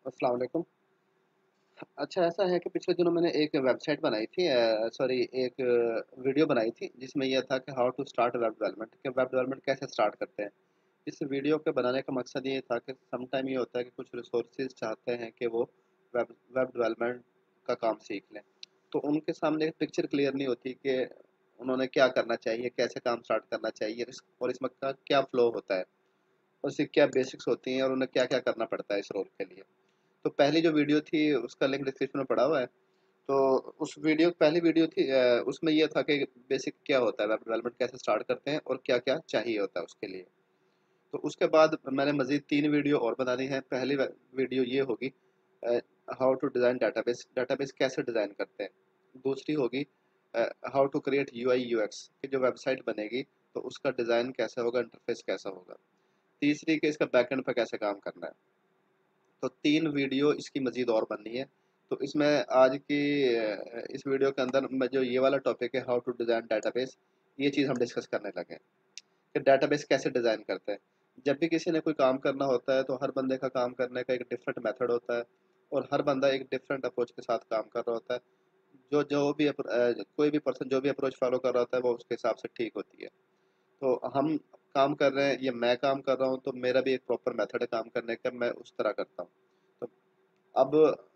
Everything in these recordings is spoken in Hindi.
अस्सलाम वालेकुम। अच्छा ऐसा है कि पिछले दिनों मैंने एक वेबसाइट बनाई थी एक वीडियो बनाई थी जिसमें यह था कि how to start web development कि वेब डेवलपमेंट कैसे स्टार्ट करते हैं। इस वीडियो के बनाने का मकसद ये था कि सम टाइम ये होता है कि कुछ रिसोर्सेज चाहते हैं कि वो वेब वेब डेवलपमेंट का काम सीख लें। तो उनके सामने एक पिक्चर क्लियर नहीं होती कि उन्होंने क्या करना चाहिए, कैसे काम स्टार्ट करना चाहिए और इसमें का क्या फ़्लो होता है, और इसकी क्या बेसिक्स होती हैं और उन्हें क्या-क्या करना पड़ता है इस रोल के लिए। तो पहली जो वीडियो थी उसका लिंक डिस्क्रिप्शन में पड़ा हुआ है। तो उस वीडियो पहली वीडियो थी, उसमें ये था कि बेसिक क्या होता है, वेब डेवलपमेंट कैसे स्टार्ट करते हैं और क्या-क्या चाहिए होता है उसके लिए। तो उसके बाद मैंने मज़ीद 3 वीडियो और बनानी है। पहली वीडियो ये होगी how to design database, database कैसे डिज़ाइन करते हैं। दूसरी होगी how to create UI UX कि जो वेबसाइट बनेगी तो उसका डिज़ाइन कैसा होगा, इंटरफेस कैसा होगा। तीसरी कि इसका बैकएंड पे कैसे काम करना है। तो 3 वीडियो इसकी मज़ीद और बननी है। तो इसमें आज की इस वीडियो के अंदर मैं जो ये वाला टॉपिक है हाउ टू डिज़ाइन डेटाबेस, ये चीज़ हम डिस्कस करने लगे हैं कि डेटाबेस कैसे डिज़ाइन करते हैं। जब भी किसी ने कोई काम करना होता है तो हर बंदे का काम करने का एक डिफरेंट मेथड होता है और हर बंदा एक डिफरेंट अप्रोच के साथ काम कर रहा होता है। कोई भी पर्सन जो भी अप्रोच फ़ॉलो कर रहा होता है वो उसके हिसाब से ठीक होती है। तो हम काम कर रहे हैं या मैं काम कर रहा हूँ तो मेरा भी एक प्रॉपर मेथड है काम करने का, मैं उस तरह करता हूँ। तो अब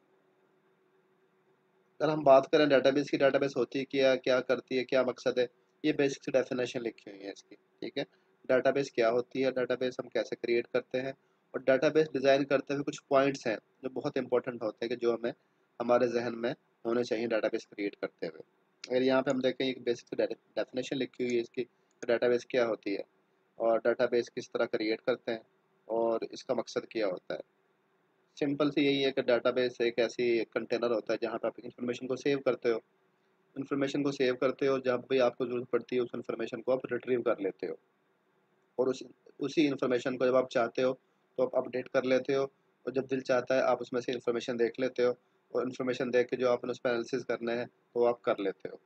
अगर हम बात करें डेटाबेस की, डेटाबेस होती है क्या, क्या करती है, क्या मकसद है, ये बेसिक सी डेफिनेशन लिखी हुई है इसकी, ठीक है। डेटाबेस क्या होती है, डेटाबेस हम कैसे क्रिएट करते हैं और डेटाबेस डिज़ाइन करते हुए कुछ पॉइंट्स हैं जो बहुत इंपॉर्टेंट होते हैं कि जो हमें हमारे जहन में होने चाहिए डेटाबेस क्रिएट करते हुए। अगर यहाँ पे हम देखें एक बेसिक सी डेफिनेशन लिखी हुई है इसकी, डेटाबेस क्या होती है और डेटाबेस किस तरह क्रिएट करते हैं और इसका मकसद क्या होता है। सिंपल सी यही है कि डेटाबेस एक ऐसी कंटेनर होता है जहाँ पे आप इंफॉर्मेशन को सेव करते हो। इंफॉर्मेशन को सेव करते हो, जब भी आपको ज़रूरत पड़ती है उस इंफॉर्मेशन को आप रिट्रीव कर लेते हो और उसी इंफॉर्मेशन को जब आप चाहते हो तो आप अपडेट कर लेते हो और जब दिल चाहता है आप उसमें से इंफॉर्मेशन देख लेते हो और इंफॉर्मेशन देख के जो आपने उस पर एनालिसिस करना है तो आप कर लेते हो।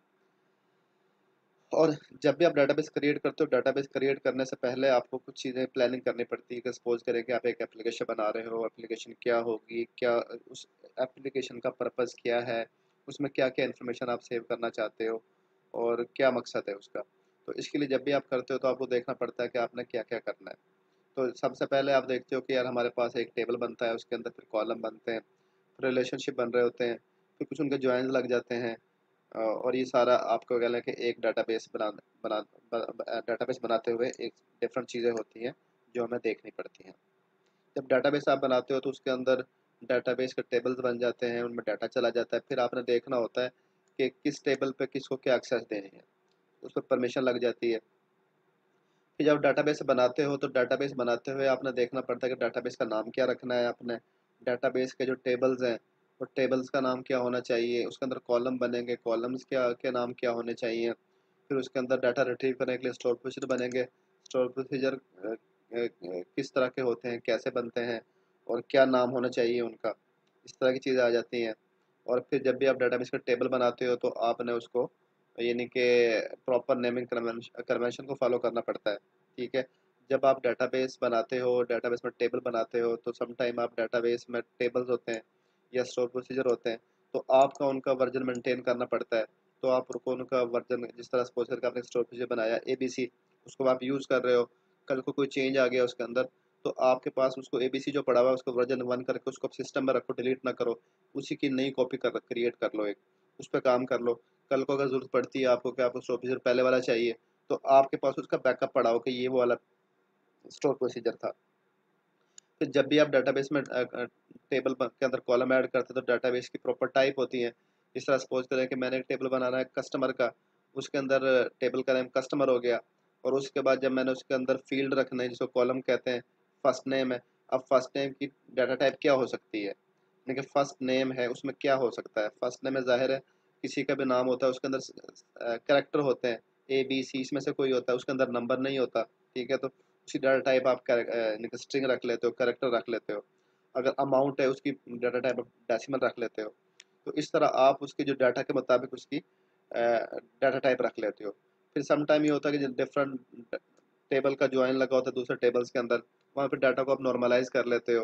और जब भी आप डेटाबेस क्रिएट करते हो, डेटाबेस क्रिएट करने से पहले आपको कुछ चीज़ें प्लानिंग करनी पड़ती है कि सपोज़ करें कि आप एक एप्लीकेशन बना रहे हो, एप्लीकेशन क्या होगी, क्या उस एप्लीकेशन का पर्पज़ क्या है, उसमें क्या-क्या इन्फॉर्मेशन आप सेव करना चाहते हो और क्या मकसद है उसका। तो इसके लिए जब भी आप करते हो तो आपको देखना पड़ता है कि आपने क्या-क्या करना है। तो सबसे पहले आप देखते हो कि यार हमारे पास एक टेबल बनता है, उसके अंदर फिर कॉलम बनते हैं, फिर रिलेशनशिप बन रहे होते हैं, फिर कुछ उनके जॉइन्स लग जाते हैं। और ये सारा आपको कह लें कि एक डेटाबेस बना डेटाबेस बनाते हुए एक डिफरेंट चीज़ें होती हैं जो हमें देखनी पड़ती हैं। जब डेटाबेस आप बनाते हो तो उसके अंदर डेटाबेस के टेबल्स बन जाते हैं, उनमें डाटा चला जाता है। फिर आपने देखना होता है कि किस टेबल पे किसको क्या एक्सेस देनी है, उस पर परमिशन लग जाती है। फिर जब डेटाबेस बनाते हो तो डेटाबेस बनाते हुए आपने देखना पड़ता है कि डेटाबेस का नाम क्या रखना है आपने। डेटाबेस के जो टेबल्स हैं, वो टेबल्स का नाम क्या होना चाहिए, उसके अंदर कॉलम बनेंगे, कॉलम्स क्या के नाम क्या होने चाहिए। फिर उसके अंदर डाटा रिट्रीव करने के लिए स्टोर प्रोसीजर बनेंगे। स्टोर प्रोसीजर किस तरह के होते हैं, कैसे बनते हैं और क्या नाम होना चाहिए उनका, इस तरह की चीज़ें आ जाती हैं। और फिर जब भी आप डेटाबेस का टेबल बनाते हो तो आपने उसको यानी कि प्रॉपर नेमिंग कन्वेंशन को फॉलो करना पड़ता है, ठीक है। जब आप डेटाबेस बनाते हो, डेटाबेस में टेबल बनाते हो तो सम टाइम आप डेटाबेस में टेबल्स होते हैं या स्टोर प्रोसीजर होते हैं, तो आपका उनका वर्जन मेंटेन करना पड़ता है। तो आप उनको उनका वर्जन जिस तरह सपोज करके आपने स्टोर प्रोसीजर बनाया एबीसी, उसको आप यूज़ कर रहे हो, कल को कोई चेंज आ गया उसके अंदर तो आपके पास उसको एबीसी जो पड़ा हुआ है उसको वर्जन 1 करके उसको सिस्टम में रखो, डिलीट ना करो, उसी की नई कॉपी कर क्रिएट कर लो एक, उस पे काम कर लो। कल को अगर ज़रूरत पड़ती है आपको कि आपको स्टोर प्रोसीजर पहले वाला चाहिए, तो आपके पास उसका बैकअप पड़ा हो कि ये वो वाला स्टोर प्रोसीजर था। फिर जब भी आप डेटाबेस में टेबल के अंदर कॉलम ऐड करते हैं तो डेटाबेस की प्रॉपर टाइप होती है। जिस तरह सपोज़ करें कि मैंने एक टेबल बनाना है कस्टमर का, उसके अंदर टेबल का नेम कस्टमर हो गया और उसके बाद जब मैंने उसके अंदर फ़ील्ड रखना है जिसको कॉलम कहते हैं, फर्स्ट नेम है। अब फर्स्ट नेम की डाटा टाइप क्या हो सकती है? यानी कि फर्स्ट नेम है उसमें क्या हो सकता है? फर्स्ट नेम में ज़ाहिर है किसी का भी नाम होता है उसके अंदर कैरेक्टर होते हैं, ए, बी, सी इसमें से कोई होता है, उसके अंदर नंबर नहीं होता, ठीक है? तो उसी डाटा टाइप आप यानी कि स्ट्रिंग रख लेते हो, कैरेक्टर रख लेते हो। अगर अमाउंट है उसकी डाटा टाइप आप डेसिमल रख लेते हो। तो इस तरह आप उसके जो डाटा के मुताबिक उसकी डाटा टाइप रख लेते हो। फिर सम टाइम ये होता है कि जो डिफरेंट टेबल का जॉइन लगा होता है दूसरे टेबल्स के अंदर, वहाँ पे डाटा को आप नॉर्मलाइज़ कर लेते हो।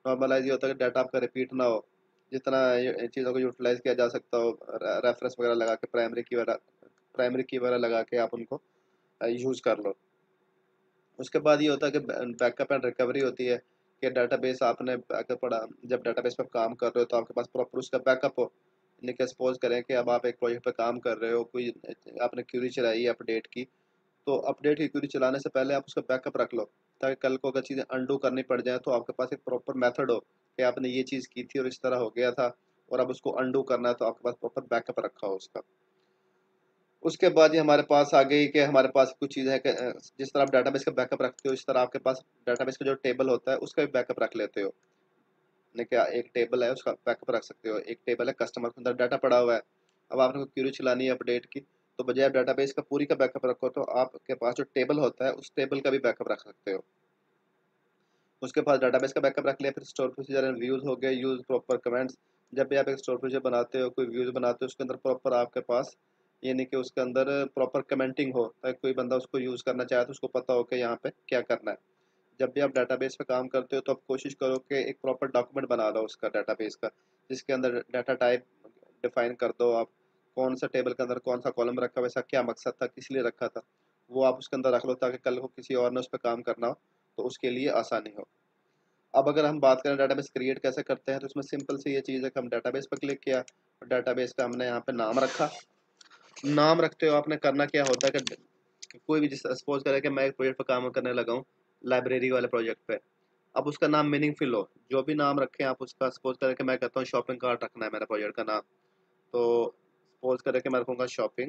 नॉर्मलाइज ये होता है कि डाटा आपका रिपीट ना हो, जितना इन चीज़ों को यूटिलाइज किया जा सकता हो, रेफरेंस वगैरह लगा के, प्राइमरी की वगैरह लगा के आप उनको यूज़ कर लो। उसके बाद ये होता है कि बैकअप एंड रिकवरी होती है कि डाटाबेस आपने बैकअप पढ़ा, जब डाटाबेस पर काम कर रहे हो तो आपके पास प्रॉपर उसका बैकअप हो। यानी कि सपोज करें कि अब आप एक प्रोजेक्ट पे काम कर रहे हो, कोई आपने क्यूरी चलाई है अपडेट की, तो अपडेट की क्यूरी चलाने से पहले आप उसका बैकअप रख लो, ताकि कल को अगर चीज़ें अंडू करनी पड़ जाए तो आपके पास एक प्रॉपर मेथड हो कि आपने ये चीज़ की थी और इस तरह हो गया था, और अब उसको अंडू करना है तो आपके पास प्रॉपर बैकअप रखा हो उसका। उसके बाद ये हमारे पास आ गई कि हमारे पास कुछ चीज़ है कि जिस तरह आप डाटाबेस का बैकअप रखते हो, इस तरह आपके पास डाटाबेस का जो टेबल होता है उसका भी बैकअप रख लेते हो। यानी कि एक टेबल है उसका बैकअप रख सकते हो। एक टेबल है कस्टमर के अंदर डाटा पड़ा हुआ है, अब आपने कोई क्वेरी चलानी है अपडेट की, तो बजाय आप डाटाबेस का पूरी का बैकअप रखो तो आपके पास जो टेबल होता है उस टेबल का भी बैकअप रख सकते हो। उसके पास डाटाबेस का बैकअप रख लिया, फिर स्टोर प्रोसीजर एंड व्यूज हो गए, यूज प्रॉपर कमेंट्स। जब भी आप एक स्टोर प्रोसीजर बनाते हो, कोई व्यूज बनाते हो, उसके अंदर प्रॉपर आपके पास यानी कि उसके अंदर प्रॉपर कमेंटिंग हो, ताकि कोई बंदा उसको यूज़ करना चाहे तो उसको पता हो कि यहाँ पे क्या करना है। जब भी आप डाटाबेस पे काम करते हो तो आप कोशिश करो कि एक प्रॉपर डॉक्यूमेंट बना लो उसका डाटाबेस का, जिसके अंदर डाटा टाइप डिफाइन कर दो आप, कौन सा टेबल के अंदर कौन सा कॉलम रखा हुआ है, क्या मकसद था, किस लिए रखा था, वो आप उसके अंदर रख लो, ताकि कल को किसी और ने उस पर काम करना हो तो उसके लिए आसानी हो। अब अगर हम बात करें डाटाबेस क्रिएट कैसे करते हैं, तो इसमें सिंपल सी ये चीज़ है कि हम डाटाबेस पर क्लिक किया, डाटाबेस का हमने यहाँ पे नाम रखा। नाम रखते हो आपने करना क्या होता है कि कोई भी, जिस सपोज करें कि मैं एक प्रोजेक्ट पर काम करने लगा हूँ, लाइब्रेरी वाले प्रोजेक्ट पे, अब उसका नाम मीनिंगफुल हो, जो भी नाम रखें आप उसका, सपोज करें कि मैं कहता हूँ शॉपिंग कार्ट रखना है मेरा प्रोजेक्ट का नाम, तो सपोज करें कि मैं रखूँगा शॉपिंग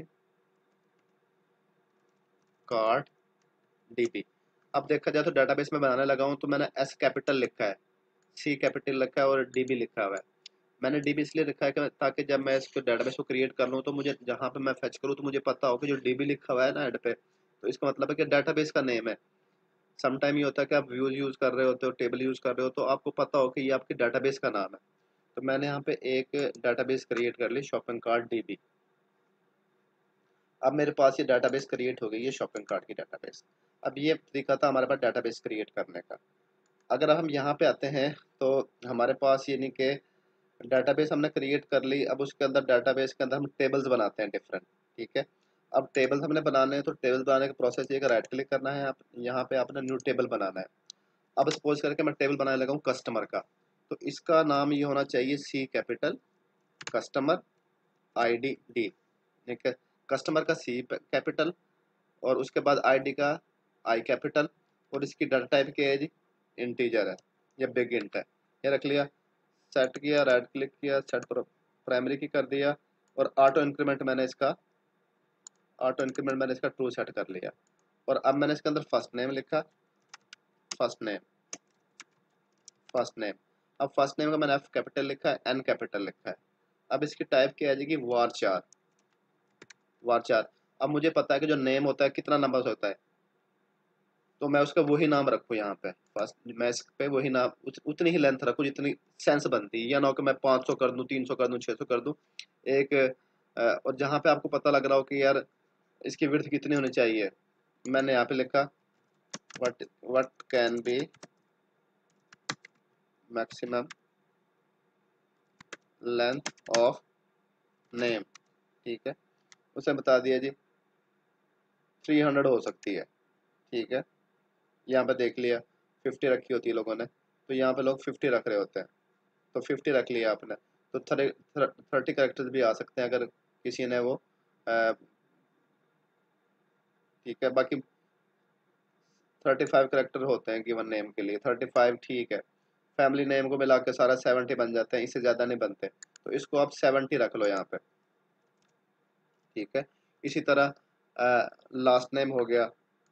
कार्ट डीबी। अब देखा जाए तो डाटाबेस में बनाने लगा हूँ तो मैंने एस कैपिटल लिखा है, सी कैपिटल लिखा है और डीबी लिखा हुआ है। मैंने डीबी इसलिए लिखा है कि ताकि जब मैं इसको डाटाबेस को क्रिएट कर लूँ तो मुझे जहाँ पे मैं फेच करूँ तो मुझे पता हो कि जो डीबी लिखा हुआ है ना हेड पे, तो इसका मतलब है कि डाटाबेस का नेम है। समटाइम ये होता है कि आप व्यूज यूज़ कर रहे होते हो, टेबल यूज़ कर रहे हो, तो आपको पता हो कि ये आपके डाटाबेस का नाम है। तो मैंने यहाँ पे एक डाटाबेस क्रिएट कर ली, शॉपिंग कार्ट डीबी। अब मेरे पास ये डाटाबेस क्रिएट हो गई है, शॉपिंग कार्ट की डाटाबेस। अब ये तरीका था हमारे पास डाटाबेस क्रिएट करने का। अगर हम यहाँ पे आते हैं तो हमारे पास ये नहीं कि डाटाबेस हमने क्रिएट कर ली, अब उसके अंदर डाटाबेस के अंदर हम टेबल्स बनाते हैं डिफरेंट। ठीक है, अब टेबल्स हमने बनाने हैं तो टेबल्स बनाने का प्रोसेस ये कि राइट क्लिक करना है, आप यहाँ पे आपने न्यू टेबल बनाना है। अब सपोज करके मैं टेबल बनाने लगा हूँ कस्टमर का, तो इसका नाम ये होना चाहिए C capital, customer ID D. ठीक है, कस्टमर का सी कैपिटल और उसके बाद ID का आई कैपिटल, और इसकी डाटा टाइप क्या है जी, इंटीजर है या बिग इंट है। ये रख लिया, सेट किया, राइट क्लिक किया, सेट प्राइमरी की कर दिया, और ऑटो इंक्रीमेंट मैंने इसका ट्रू सेट कर लिया। और अब मैंने इसके अंदर फर्स्ट नेम लिखा, फर्स्ट नेम, फर्स्ट नेम। अब फर्स्ट नेम का मैंने एफ कैपिटल लिखा है, एन कैपिटल लिखा है। अब इसकी टाइप क्या आ जाएगी, वार चार, वार चार। अब मुझे पता है कि जो नेम होता है कितना नंबर होता है, तो मैं उसका वही नाम रखूँ यहाँ पे, फर्स्ट मैं इस पे वही नाम उतनी ही लेंथ रखूँ जितनी सेंस बनती है, या ना हो कि मैं 500 कर दूँ, 300 कर दूँ, 600 कर दूँ। एक और जहाँ पे आपको पता लग रहा हो कि यार इसकी विड्थ कितनी होनी चाहिए, मैंने यहाँ पे लिखा what can be maximum length of name. ठीक है, उसे बता दिया जी 300 हो सकती है। ठीक है, यहाँ पे देख लिया 50 रखी होती है लोगों ने, तो यहाँ पे लोग 50 रख रहे होते हैं, तो 50 रख लिया आपने। तो 30 करेक्टर्स भी आ सकते हैं अगर किसी ने वो ठीक है, बाकी 35 करेक्टर होते हैं गिवन नेम के लिए, 35 ठीक है। फैमिली नेम को मिला के सारा 70 बन जाते हैं, इससे ज़्यादा नहीं बनते, तो इसको आप 70 रख लो यहाँ पे। ठीक है, इसी तरह लास्ट नेम हो गया,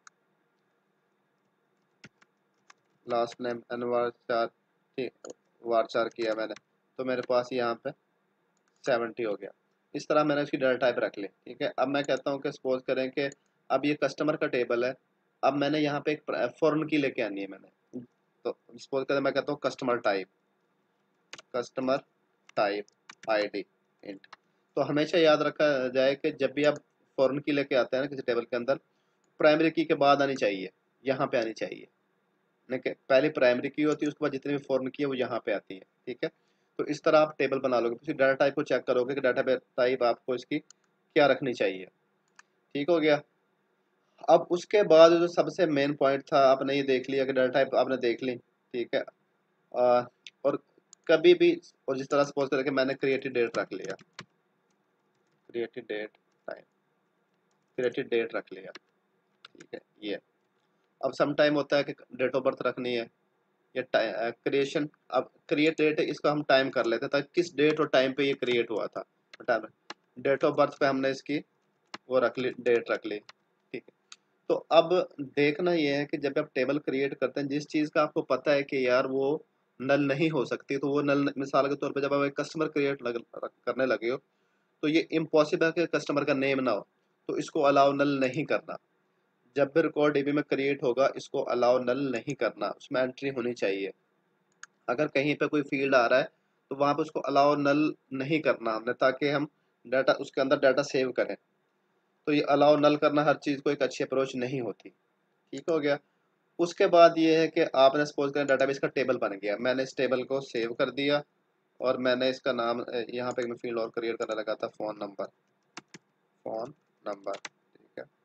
लास्ट नेम एन वार चार, ठीक, वार चार किया मैंने, तो मेरे पास यहाँ पे 70 हो गया। इस तरह मैंने उसकी डाटा टाइप रख ली। ठीक है, अब मैं कहता हूँ कि सपोज करें कि अब ये कस्टमर का टेबल है, अब मैंने यहाँ पे एक फॉरेन की लेके आनी है मैंने, तो सपोज करें मैं कहता हूँ customer type, customer type ID int. तो हमेशा याद रखा जाए कि जब भी आप फॉरेन की लेके आते हैं ना किसी टेबल के अंदर, प्राइमरी की के बाद आनी चाहिए, यहाँ पे आनी चाहिए। पहले प्राइमरी की होती है, उसके बाद जितनी भी फॉरेन की है वो यहाँ पे आती है। ठीक है, तो इस तरह आप टेबल बना लोगे, फिर डाटा टाइप को चेक करोगे कि डाटा टाइप आपको इसकी क्या रखनी चाहिए। ठीक हो गया। अब उसके बाद जो सबसे मेन पॉइंट था, आपने ये देख लिया कि डाटा टाइप आपने देख ली। ठीक है, और कभी भी, और जिस तरह सपोज करके मैंने क्रिएटेड डेट रख लिया, created date time, created date रख लिया। ठीक है, ये अब सम टाइम होता है कि डेट ऑफ बर्थ रखनी है या क्रिएशन। अब क्रिएट डेट है, इसको हम टाइम कर लेते हैं ताकि किस डेट और टाइम पे ये क्रिएट हुआ था। डेट ऑफ बर्थ पे हमने इसकी वो रख ली, डेट रख ली। ठीक है, तो अब देखना ये है कि जब आप टेबल क्रिएट करते हैं, जिस चीज़ का आपको पता है कि यार वो नल नहीं हो सकती, तो वो नल, मिसाल के तौर पे जब आप एक कस्टमर क्रिएट करने लगे हो, तो ये इम्पॉसिबल है कि कस्टमर का नेम ना हो, तो इसको अलाउ नल नहीं करना। जब भी रिकॉर्ड डीबी में क्रिएट होगा, इसको अलाउ नल नहीं करना, उसमें एंट्री होनी चाहिए। अगर कहीं पे कोई फील्ड आ रहा है तो वहां पे उसको अलाउ नल नहीं करना हमने, ताकि हम डाटा उसके अंदर डाटा सेव करें। तो ये अलाउ नल करना हर चीज़ को एक अच्छी अप्रोच नहीं होती। ठीक हो गया। उसके बाद ये है कि आपने सपोज करें डाटाबेस का टेबल बन गया, मैंने इस टेबल को सेव कर दिया और मैंने इसका नाम यहाँ पे मैं फील्ड और क्रिएट करने लगा था, फ़ोन नंबर, फ़ोन नंबर। ठीक है,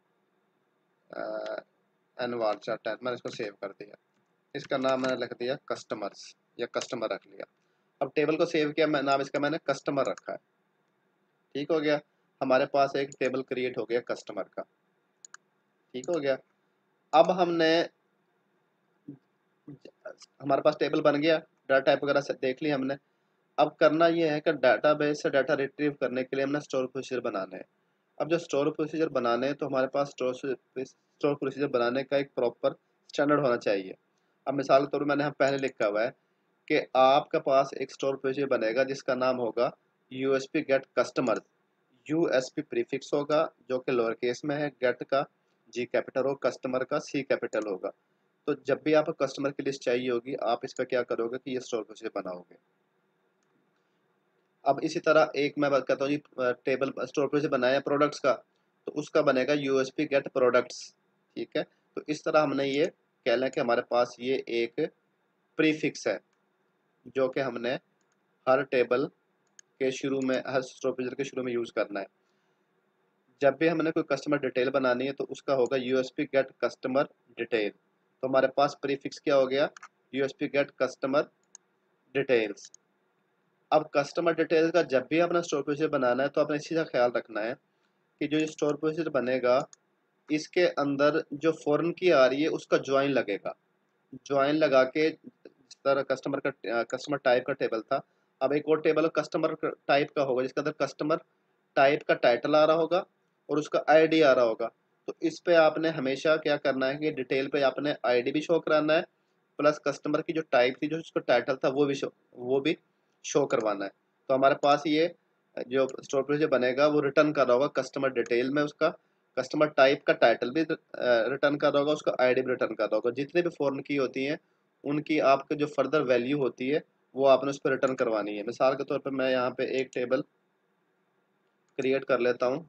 एनवार चार्ट, मैंने इसको सेव कर दिया। इसका नाम मैंने लिख दिया कस्टमर्स, या कस्टमर रख लिया। अब टेबल को सेव किया, मैं नाम इसका मैंने कस्टमर रखा है। ठीक हो गया, हमारे पास एक टेबल क्रिएट हो गया कस्टमर का। ठीक हो गया। अब हमने, हमारे पास टेबल बन गया, डाटा टाइप वगैरह से देख लिया हमने। अब करना ये है कि डाटाबेस से डाटा रिट्रीव करने के लिए हमने स्टोर प्रोसीजर बनाने हैं। अब जो स्टोर प्रोसीजर बनाने हैं, तो हमारे पास स्टोर प्रोसीजर बनाने का एक प्रॉपर स्टैंडर्ड होना चाहिए। अब मिसाल के तौर पर मैंने यहाँ पहले लिखा हुआ है कि आपके पास एक स्टोर प्रोसीजर बनेगा जिसका नाम होगा USP get customer. USP prefix होगा जो कि लोअर केस में है, गेट का जी कैपिटल हो, कस्टमर का सी कैपिटल होगा। तो जब भी आपको कस्टमर की लिस्ट चाहिए होगी, आप इसका क्या करोगे कि ये स्टोर प्रोसीजर बनाओगे। अब इसी तरह एक मैं बात करता हूँ जी, टेबल स्टोर प्रोसीजर बनाया प्रोडक्ट्स का, तो उसका बनेगा यूएसपी गेट प्रोडक्ट्स। ठीक है, तो इस तरह हमने ये कह लें कि हमारे पास ये एक प्रीफिक्स है जो कि हमने हर टेबल के शुरू में, हर स्टोर प्रोसीजर के शुरू में यूज़ करना है। जब भी हमने कोई कस्टमर डिटेल बनानी है तो उसका होगा यूएसपी गेट कस्टमर डिटेल। तो हमारे पास प्रीफिक्स क्या हो गया, यूएसपी गेट कस्टमर डिटेल्स। अब कस्टमर डिटेल्स का जब भी अपना स्टोर प्रोसीजर बनाना है, तो अपने इस चीज़ का ख्याल रखना है कि जो स्टोर प्रोसीजर बनेगा, इसके अंदर जो फॉरेन की आ रही है उसका ज्वाइन लगेगा। ज्वाइन लगा के, जिस तरह कस्टमर टाइप का टेबल था, अब एक और टेबल कस्टमर टाइप का होगा जिसके अंदर कस्टमर टाइप का टाइटल आ रहा होगा और उसका आईडी आ रहा होगा। तो इस पे आपने हमेशा क्या करना है कि डिटेल पे आपने आईडी भी शो कराना है, प्लस कस्टमर की जो टाइप थी, जो उसका टाइटल था, वो भी शो करवाना है। तो हमारे पास ये जो स्टोर प्रोसीजर बनेगा वो रिटर्न कर रहा होगा कस्टमर डिटेल में, उसका कस्टमर टाइप का टाइटल भी रिटर्न कर रहा होगा, उसका आईडी भी रिटर्न कर रहा होगा। जितने भी फॉरेन की होती हैं उनकी आपके जो फर्दर वैल्यू होती है वो आपने उस पर रिटर्न करवानी है। मिसाल के तौर पर मैं यहाँ पे एक टेबल क्रिएट कर लेता हूँ,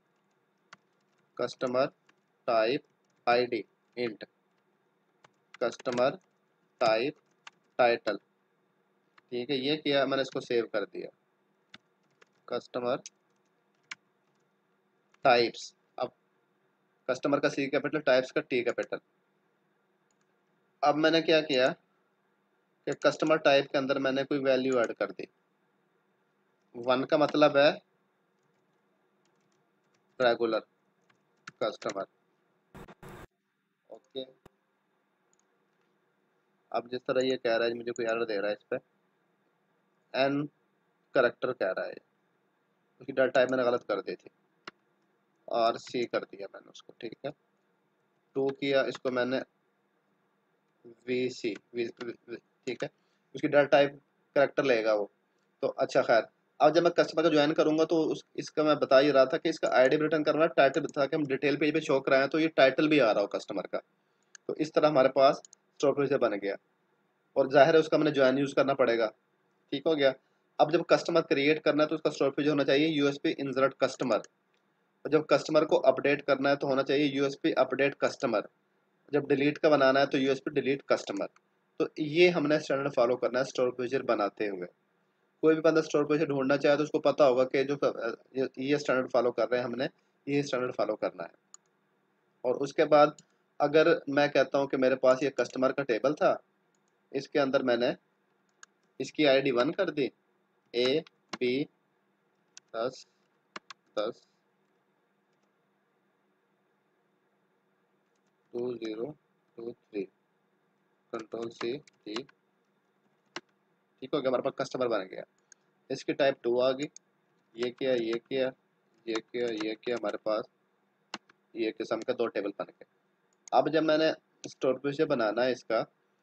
customer type ID int, customer type title. ठीक है, ये किया मैंने, इसको सेव कर दिया, कस्टमर टाइप्स। अब कस्टमर का सी कैपिटल, टाइप्स का टी कैपिटल। अब मैंने क्या किया कि कस्टमर टाइप के अंदर मैंने कोई वैल्यू ऐड कर दी। 1 का मतलब है रेगुलर कस्टमर। ओके, अब जिस तरह ये कह रहा है, मुझे कोई एरर दे रहा है इस पे, एन करेक्टर कह रहा है, उसकी डाटा टाइप मैंने गलत कर दी थी और सी कर दिया मैंने उसको। ठीक है, 2 किया, इसको मैंने वी सी ठीक है, उसकी डाटा टाइप करेक्टर लेगा वो। तो अच्छा खैर, अब जब मैं कस्टमर का ज्वाइन करूंगा तो इसका मैं बता ही रहा था कि इसका आईडी रिटर्न करना, टाइटल था कि हम डिटेल पेज पे शो कराएं तो ये टाइटल भी आ रहा हो कस्टमर का। तो इस तरह हमारे पास स्टोर प्रोसीजर बन गया और जाहिर है उसका मैंने ज्वाइन यूज़ करना पड़ेगा। ठीक हो गया। अब जब कस्टमर क्रिएट करना है तो उसका स्टोर प्रोसीजर होना चाहिए यूएसपी इंसर्ट कस्टमर, और जब कस्टमर को अपडेट करना है तो होना चाहिए यूएसपी अपडेट कस्टमर। जब डिलीट का बनाना है तो यूएसपी डिलीट कस्टमर। तो ये हमने स्टैंडर्ड फॉलो करना है स्टोर प्रोसीजर बनाते हुए। कोई भी बंदा स्टोर प्रोसीजर ढूंढना चाहे तो उसको पता होगा कि जो ये स्टैंडर्ड फॉलो कर रहे हैं हमने, ये स्टैंडर्ड फॉलो करना है। और उसके बाद अगर मैं कहता हूँ कि मेरे पास ये कस्टमर का टेबल था, इसके अंदर मैंने इसकी आईडी 1 कर दी, A B 10 10 2023, control C T, ठीक हो गया, हमारे पास कस्टमर बन गया। इसकी टाइप 2 आ गई, ये किया ये किया ये किया ये किया, हमारे पास ये किस्म के 2 टेबल बन गए। अब जब मैंने स्टोर प्रोसीजर बनाना है इसका,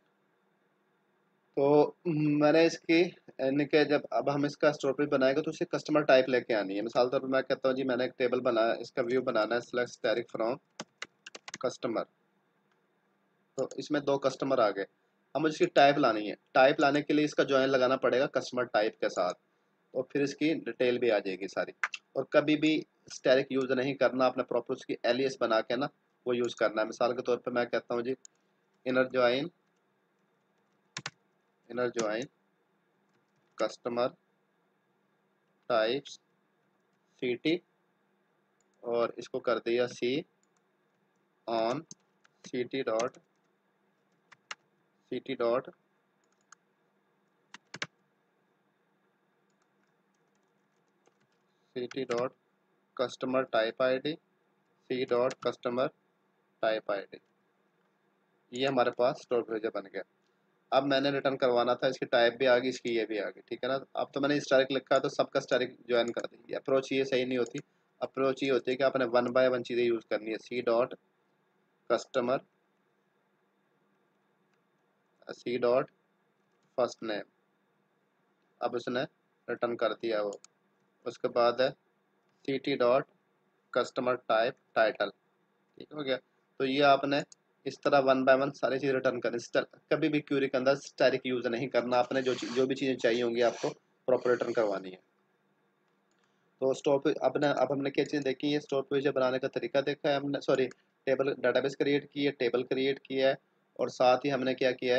तो मैंने इसकी यानी कि जब अब हम इसका स्टोर पेज बनाएंगे तो उसकी कस्टमर टाइप लेके आनी है। मिसाल तौर पर मैं कहता हूँ जी मैंने एक टेबल बनाया, इसका व्यू बनाना है, सिलेक्ट स्टैटिक फ्रॉम कस्टमर, तो इसमें 2 कस्टमर आ गए। अब मुझे इसकी टाइप लानी है, टाइप लाने के लिए इसका जॉइन लगाना पड़ेगा कस्टमर टाइप के साथ, और फिर इसकी डिटेल भी आ जाएगी सारी। और कभी भी स्टैटिक यूज नहीं करना, अपने प्रॉपर उसकी एलियस बना के ना वो यूज करना है। मिसाल के तौर पर मैं कहता हूँ जी inner join customer types CT, और इसको कर दिया C on ct dot customer type ID, C dot customer type ID. ये हमारे पास स्टोर प्रोसीजर बन गया। अब मैंने रिटर्न करवाना था, इसकी टाइप भी आ गई, इसकी ये भी आ गई, ठीक है ना। अब तो मैंने स्टैटिक लिखा है तो सबका स्टैटिक ज्वाइन कर दी। अप्रोच ये सही नहीं होती, अप्रोच ये होती है कि आपने 1 बाय 1 चीज़ें यूज़ करनी है। सी डॉट फर्स्ट नेम, अब उसने रिटर्न कर दिया वो। उसके बाद है C T dot customer type title, ठीक हो गया। तो ये आपने इस तरह 1 बाय 1 सारी चीज़ रिटर्न करनी। कभी भी क्यूरी के अंदर स्टैटिक यूज़ नहीं करना, आपने जो भी चीज़ें चाहिए होंगी आपको प्रॉपर रिटर्न करवानी है। तो स्टोर पे अब हमने क्या चीज़ देखी है, स्टोर पेज बनाने का तरीका देखा है हमने, सॉरी टेबल डाटाबेस क्रिएट की है, टेबल क्रिएट किया है, और साथ ही हमने क्या किया है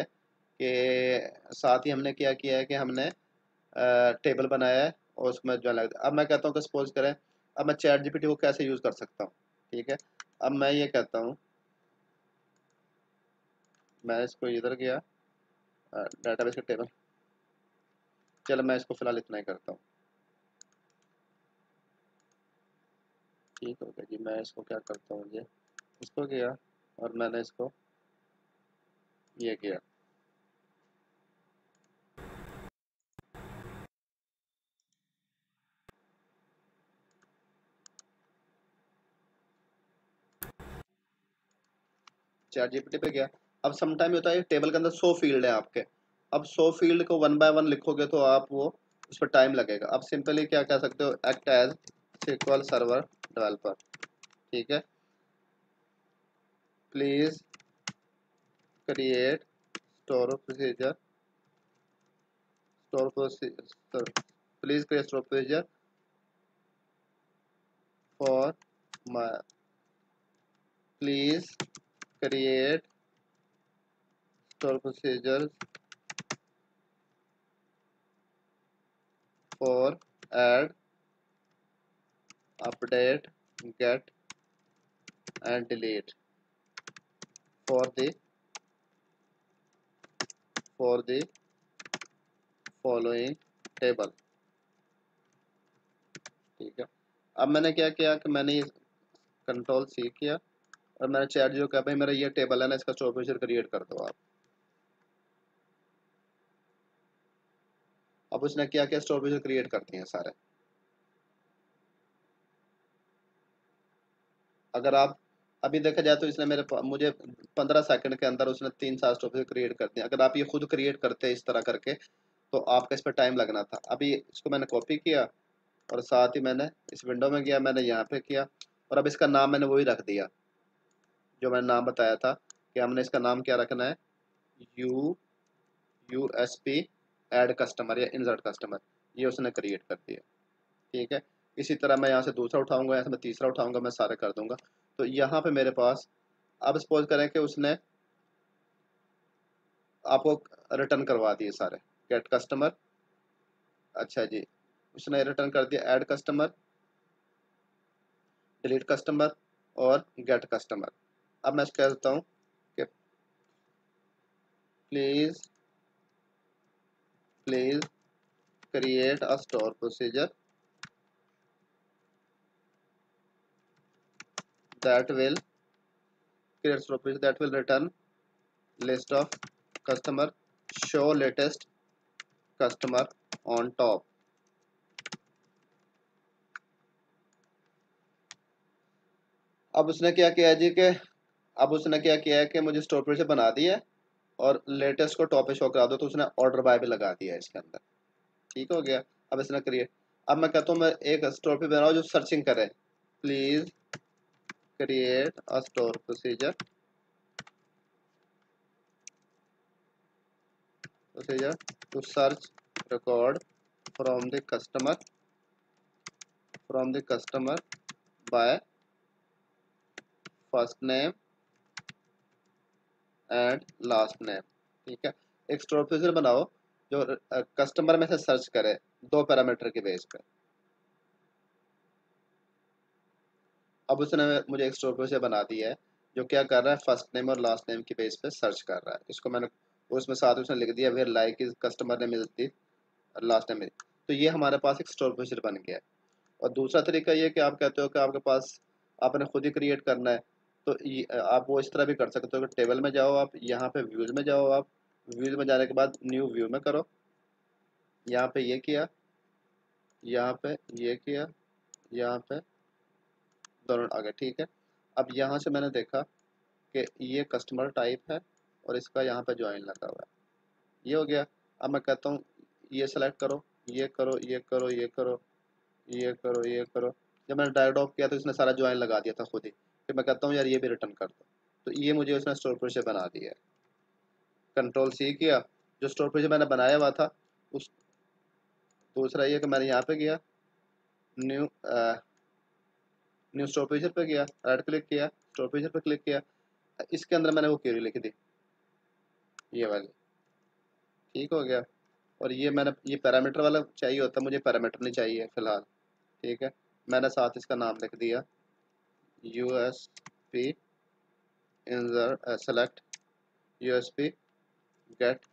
कि हमने टेबल बनाया है और उसमें जो लग। अब मैं कहता हूँ कि सपोज करें अब मैं चैट जीपीटी को कैसे यूज़ कर सकता हूँ, ठीक है। अब मैं ये कहता हूँ, मैं इसको इधर गया डाटाबेस का टेबल, चलो मैं इसको फिलहाल इतना ही करता हूँ, ठीक हो गया जी। मैं इसको क्या करता हूँ, ये इसको किया और मैंने इसको ये किया। चैट जीपीटी पे गया। अब समटाइम होता है टेबल के अंदर 100 फील्ड है आपके, अब 100 फील्ड को 1 बाय 1 लिखोगे तो आप वो उस पर टाइम लगेगा। अब सिंपली क्या कह सकते हो, act as SQL server developer, ठीक है। Please create store procedure store procedure please create store procedure for my please create store procedure for add update get and delete for the following table, ठीक है। अब मैंने क्या किया कि मैंने ये कंट्रोल सी किया और मैंने चैट जो कहा भाई मेरा ये टेबल है ना, इसका स्टोर पोजीशन क्रिएट कर दो आप। अब उसने क्या क्या स्टोर पोजीशन क्रिएट करती हैं सारे। अगर आप अभी देखा जाए तो इसने मुझे 15 सेकंड के अंदर उसने 3 4 स्टोर पोजीशन क्रिएट कर दिया। अगर आप ये खुद क्रिएट करते इस तरह करके तो आपका इस पर टाइम लगना था। अभी इसको मैंने कॉपी किया और साथ ही मैंने इस विंडो में गया, मैंने यहाँ पे किया, और अब इसका नाम मैंने वही रख दिया जो मैंने नाम बताया था कि हमने इसका नाम क्या रखना है, यू यूएसपी ऐड कस्टमर या इंसर्ट कस्टमर, ये उसने क्रिएट कर दिया, ठीक है। इसी तरह मैं यहाँ से दूसरा उठाऊंगा, यहाँ से मैं तीसरा उठाऊंगा, मैं सारे कर दूंगा। तो यहाँ पे मेरे पास अब सपोज करें कि उसने आपको रिटर्न करवा दिए सारे, गेट कस्टमर, अच्छा जी, उसने रिटर्न कर दिया ऐड कस्टमर, डिलीट कस्टमर और गेट कस्टमर। अब मैं कह देता हूँ कि please please create a store procedure that will create store procedure that will return list of customer, show latest customer on top। अब उसने क्या किया जी कि अब उसने क्या किया है कि मुझे स्टोर प्रोसीजर बना दिया है और लेटेस्ट को टॉप पे शो करा दो, तो उसने ऑर्डर बाय भी लगा दिया है इसके अंदर। ठीक हो गया। अब इसने क्रिएट, अब मैं कहता हूँ मैं एक स्टोर पे बनाऊँ जो सर्चिंग करे, please create a store procedure to search record from the customer by first name and last name. ठीक है, एक स्टोर प्रोसीजर बनाओ जो कस्टमर में से सर्च करे दो पैरामीटर के बेस पे। अब उसने मुझे एक स्टोर प्रोसीजर बना दिया है जो क्या कर रहा है, फर्स्ट नेम और लास्ट नेम के बेस पे सर्च कर रहा है। इसको मैंने उसमें साथ उसने लिख दिया where like is customer name is the last name. तो ये हमारे पास एक स्टोर प्रोसीजर बन गया है। और दूसरा तरीका ये कि आप कहते हो कि आपके पास आपने खुद ही क्रिएट करना है, तो आप वो इस तरह भी कर सकते हो कि टेबल में जाओ, आप यहाँ पे व्यूज में जाओ, आप व्यूज में जाने के बाद न्यू व्यू में करो, यहाँ पे ये किया, यहाँ पे ये किया, यहाँ पे दोनों आ गए। ठीक है, अब यहाँ से मैंने देखा कि ये कस्टमर टाइप है और इसका यहाँ पे ज्वाइन लगा हुआ है, ये हो गया। अब मैं कहता हूँ ये सेलेक्ट करो, ये करो, ये करो, ये करो, ये करो, ये करो। जब मैंने ड्रैग ड्रॉप किया तो इसने सारा ज्वाइन लगा दिया था खुद ही। फिर मैं कहता हूँ यार ये भी रिटर्न कर दो, तो ये मुझे उसने स्टोर प्रोसीजर बना दिया है। कंट्रोल सी किया, जो स्टोर प्रोसीजर मैंने बनाया हुआ था उस, दूसरा ये कि मैंने यहाँ पे गया, न्यू न्यू स्टोर प्रोसीजर पे गया, राइट क्लिक किया, स्टोर प्रोसीजर पे क्लिक किया, इसके अंदर मैंने वो क्वेरी लिख दी, ये वाली। ठीक हो गया। और ये मैंने ये पैरामीटर वाला चाहिए होता, मुझे पैरामीटर नहीं चाहिए फिलहाल। ठीक है, मैंने साथ इसका नाम लिख दिया USP insert select USP get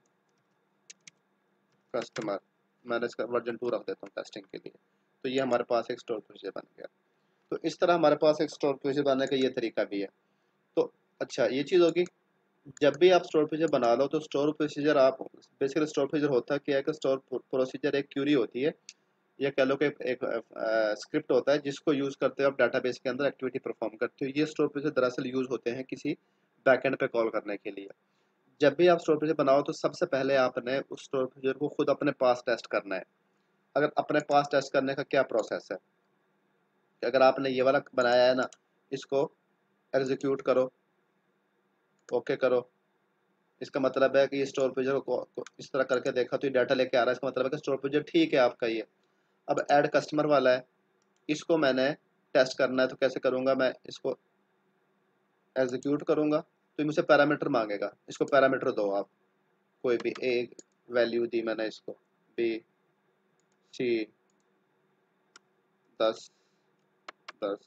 customer. मैंने इसका वर्जन 2 रख देता हूँ टेस्टिंग के लिए। तो ये हमारे पास एक स्टोर प्रोसीजर बन गया। तो इस तरह हमारे पास एक स्टोर प्रोसीजर बनाने का ये तरीका भी है। तो अच्छा ये चीज़ होगी, जब भी आप स्टोर प्रोसीजर बना लो तो स्टोर प्रोसीजर आप बेसिकली स्टोर प्रोसीजर होता क्या है कि स्टोर प्रोसीजर एक क्यूरी होती है, या कह लो कि एक स्क्रिप्ट होता है जिसको यूज़ करते हो आप डाटाबेस के अंदर एक्टिविटी परफॉर्म करते हो। ये स्टोर प्रोसीजर दरअसल यूज़ होते हैं किसी बैकएंड पे कॉल करने के लिए। जब भी आप स्टोर प्रोसीजर बनाओ तो सबसे पहले आपने उस स्टोर प्रोसीजर को खुद अपने पास टेस्ट करना है। अगर अपने पास टेस्ट करने का क्या प्रोसेस है कि अगर आपने ये वाला बनाया है ना, इसको एग्जीक्यूट करो, ओके करो, इसका मतलब है कि ये स्टोर प्रोसीजर को इस तरह करके देखा तो ये डाटा लेके आ रहा है, इसका मतलब है कि स्टोर प्रोसीजर ठीक है आपका ये। अब ऐड कस्टमर वाला है, इसको मैंने टेस्ट करना है, तो कैसे करूँगा, मैं इसको एग्जीक्यूट करूँगा तो मुझसे पैरामीटर मांगेगा, इसको पैरामीटर दो आप, कोई भी एक वैल्यू दी मैंने इसको BC 10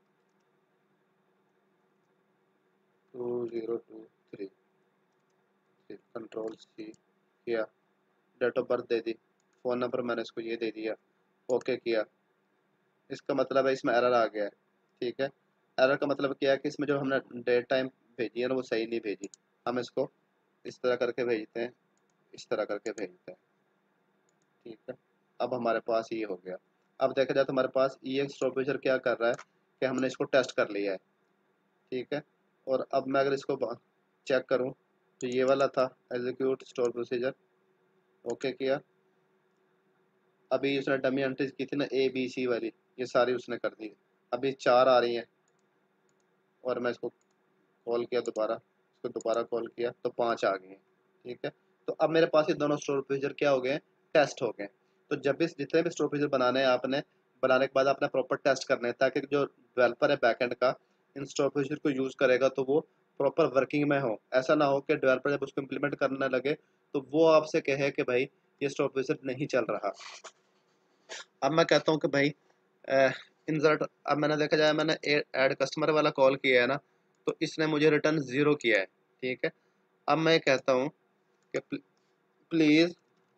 2023, कंट्रोल C किया, डेट ऑफ बर्थ दे दी, फ़ोन नंबर मैंने इसको ये दे दिया, ओके किया। इसका मतलब है इसमें एरर आ गया है। ठीक है, एरर का मतलब क्या है कि इसमें जो हमने डेट टाइम भेजी है ना वो सही नहीं भेजी, हम इसको इस तरह करके भेजते हैं, इस तरह करके भेजते हैं। ठीक है, अब हमारे पास ये हो गया। अब देखा जाए तो हमारे पास ये स्टोर प्रोसीजर क्या कर रहा है कि हमने इसको टेस्ट कर लिया है। ठीक है, और अब मैं अगर इसको चेक करूं तो ये वाला था एग्जीक्यूट स्टोर प्रोसीजर, ओके किया। अभी उसने डमी एंट्रीज की थी ना ABC वाली, ये सारी उसने कर दी। अभी 4 आ रही हैं और मैं इसको कॉल किया दोबारा, इसको दोबारा कॉल किया तो 5 आ गई हैं। ठीक है, तो अब मेरे पास ये दोनों स्टोर प्रोसीजर क्या हो गए, टेस्ट हो गए। तो जब भी जितने भी स्टोर प्रोसीजर बनाने हैं आपने, बनाने के बाद आपने प्रॉपर टेस्ट करने हैं ताकि जो डेवलपर है बैकएंड का इन स्टोर प्रोसीजर को यूज़ करेगा तो वो प्रॉपर वर्किंग में हो। ऐसा ना हो कि डेवलपर जब उसको इम्प्लीमेंट करने लगे तो वो आपसे कहे कि भाई ये स्टोर प्रोसीजर नहीं चल रहा। अब मैं कहता हूँ कि भाई इंसर्ट, अब मैंने देखा जाए मैंने ऐड कस्टमर वाला कॉल किया है ना, तो इसने मुझे रिटर्न 0 किया है, ठीक है। अब मैं कहता हूँ कि please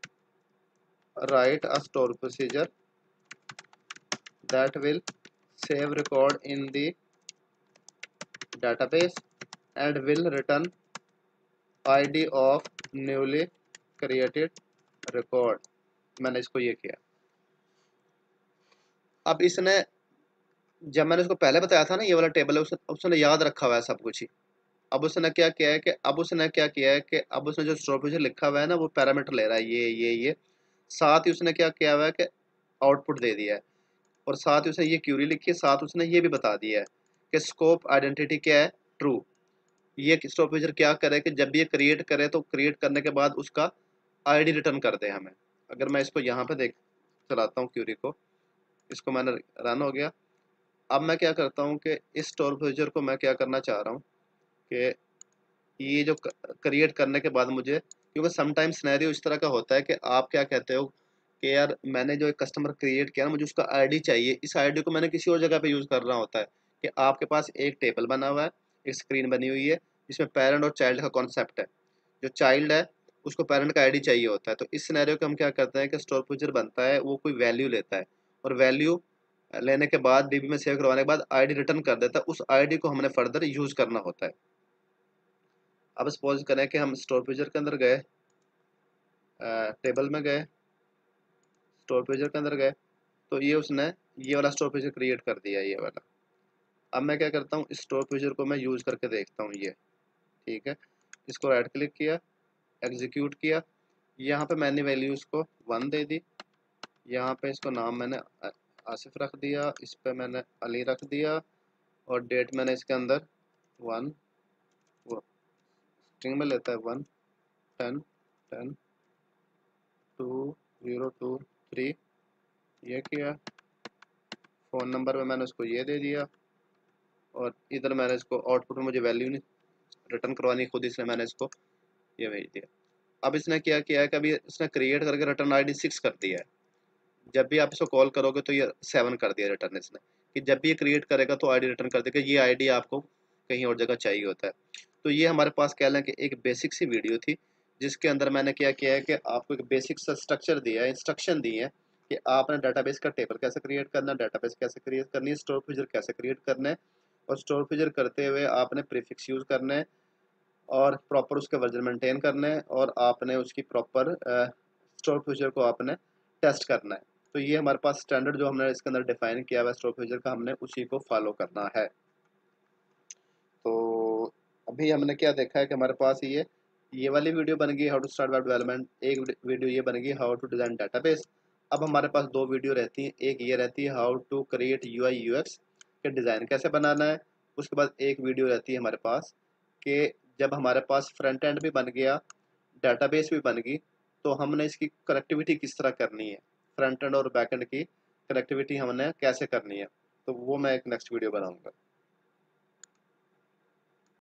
write a store procedure that will save record in the database and will return id of newly created record। मैंने इसको ये किया। अब इसने, जब मैंने इसको पहले बताया था ना ये वाला टेबल है, उसने याद रखा हुआ है सब कुछ ही। अब उसने क्या किया है कि अब उसने जो स्टोर प्रोसीजर लिखा हुआ है ना वो पैरामीटर ले रहा है ये, साथ ही उसने क्या किया हुआ है कि आउटपुट दे दिया है, और साथ ही उसने ये क्यूरी लिखी है, साथ उसने ये भी बता दिया है कि स्कोप आइडेंटिटी क्या है, ट्रू। ये स्टोर प्रोसीजर क्या करे कि जब ये क्रिएट करे तो क्रिएट करने के बाद उसका आईडी रिटर्न कर दे हमें। अगर मैं इसको यहाँ पे देख चलाता हूँ क्यूरी को, इसको मैंने रन हो गया। अब मैं क्या करता हूँ कि इस स्टोर प्रोसीजर को मैं क्या करना चाह रहा हूँ कि ये जो क्रिएट करने के बाद मुझे, क्योंकि समटाइम सिनेरियो इस तरह का होता है कि आप क्या कहते हो कि यार मैंने जो एक कस्टमर क्रिएट किया ना, मुझे उसका आईडी चाहिए, इस आईडी को मैंने किसी और जगह पे यूज़ कर रहा होता है। कि आपके पास एक टेबल बना हुआ है, एक स्क्रीन बनी हुई है जिसमें पेरेंट और चाइल्ड का कॉन्सेप्ट है। जो चाइल्ड है उसको पेरेंट का आईडी चाहिए होता है, तो इस सिनेरियो को हम क्या करते हैं कि स्टोर प्रोसीजर बनता है, वो कोई वैल्यू लेता है और वैल्यू लेने के बाद डीबी में सेव करवाने के बाद आईडी रिटर्न कर देता है। उस आईडी को हमने फर्दर यूज़ करना होता है। अब सपोज करें कि हम स्टोर प्रोसीजर के अंदर गए, टेबल में गए, स्टोर प्रोसीजर के अंदर गए, तो ये उसने ये वाला स्टोर प्रोसीजर क्रिएट कर दिया ये वाला। अब मैं क्या करता हूँ, इस स्टोर प्रोसीजर को मैं यूज़ करके देखता हूँ ये, ठीक है। इसको राइट क्लिक किया, एग्जीक्यूट किया, यहाँ पे मैंने वैल्यू इसको 1 दे दी, यहाँ पे इसको नाम मैंने आसिफ रख दिया, इस पे मैंने अली रख दिया, और डेट मैंने इसके अंदर 1, वो स्ट्रिंग में लेता है 1 10 10 2 0 2 3, ये किया। फ़ोन नंबर में मैंने उसको ये दे दिया, और इधर मैंने इसको आउटपुट में मुझे वैल्यू नहीं रिटर्न करवानी खुद, इसलिए मैंने इसको ये भेज दिया। अब इसने क्या किया है कि अभी इसने क्रिएट करके रिटर्न आईडी 6 कर दिया है। जब भी आप इसको कॉल करोगे तो ये 7 कर दिया रिटर्न इसने, कि जब भी ये क्रिएट करेगा तो आईडी रिटर्न कर देगा, ये आईडी आपको कहीं और जगह चाहिए होता है। तो ये हमारे पास कह लें कि एक बेसिक सी वीडियो थी जिसके अंदर मैंने क्या किया है कि आपको एक बेसिक सा स्ट्रक्चर दिया है, इंस्ट्रक्शन दी है कि आपने डाटाबेस का टेबल कैसे क्रिएट करना है, डाटाबेस कैसे क्रिएट करनी है, स्टोर प्रोसीजर कैसे क्रिएट करना है, और स्टोर प्रोसीजर करते हुए आपने प्रीफिक्स यूज़ करना है और प्रॉपर उसके वर्जन मेंटेन करना है, और आपने उसकी प्रॉपर स्टोर प्रोसीजर को आपने टेस्ट करना है। तो ये हमारे पास स्टैंडर्ड जो हमने इसके अंदर डिफाइन किया हुआ है स्टोर प्रोसीजर का, हमने उसी को फॉलो करना है। तो अभी हमने क्या देखा है कि हमारे पास ये वाली वीडियो बन गई how to start web development, एक वीडियो ये बन गई हाउ टू डिज़ाइन डाटाबेस। अब हमारे पास दो वीडियो रहती हैं, एक ये रहती है how to create UI UX के डिज़ाइन कैसे बनाना है। उसके बाद एक वीडियो रहती है हमारे पास कि जब हमारे पास फ्रंट एंड भी बन गया, डाटाबेस भी बन गई, तो हमने इसकी कनेक्टिविटी किस तरह करनी है, फ्रंट एंड और बैक एंड की कनेक्टिविटी हमने कैसे करनी है। तो वो मैं एक नेक्स्ट वीडियो बनाऊंगा।